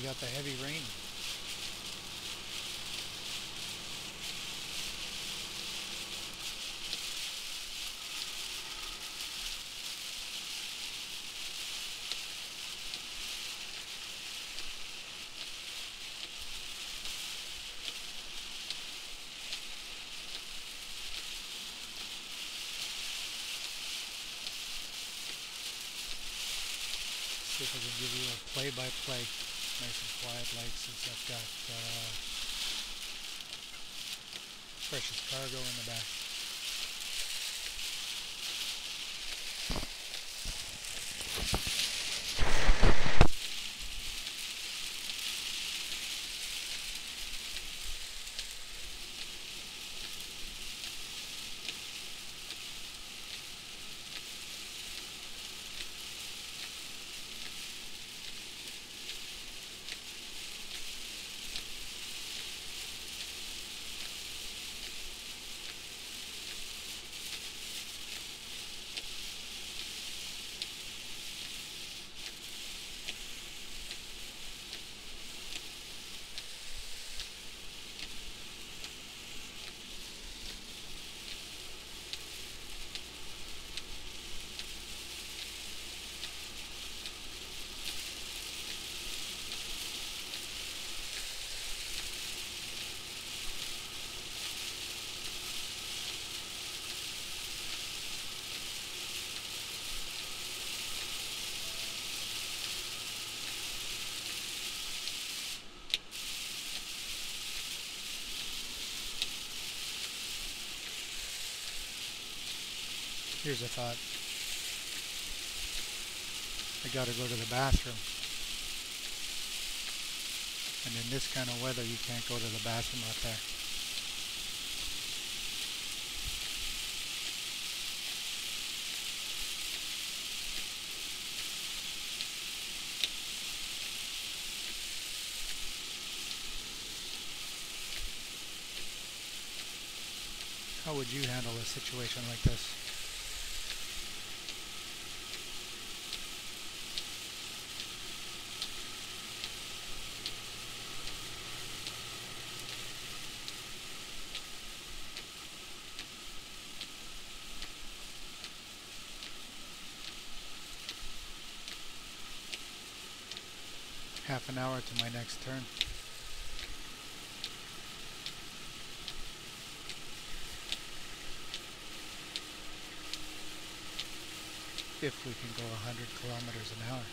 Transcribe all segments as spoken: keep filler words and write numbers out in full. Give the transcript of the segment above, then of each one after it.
got the heavy rain. See if I can give you a play-by-play, nice and quiet, like since I've got uh, precious cargo in the back. Here's a thought. I gotta go to the bathroom. And in this kind of weather, you can't go to the bathroom out there. How would you handle a situation like this? Half an hour to my next turn. If we can go one hundred kilometers an hour.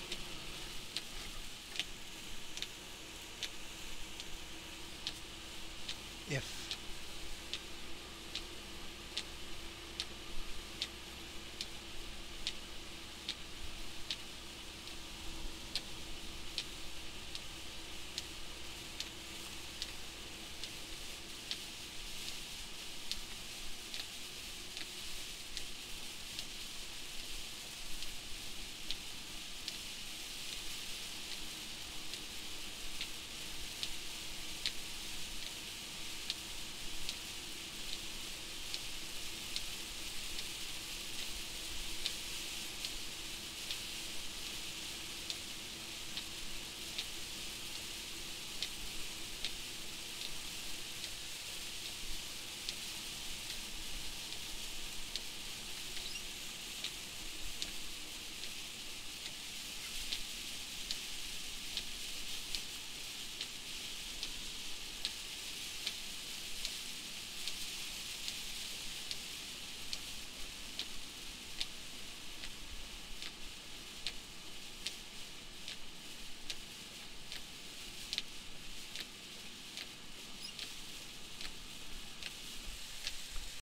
If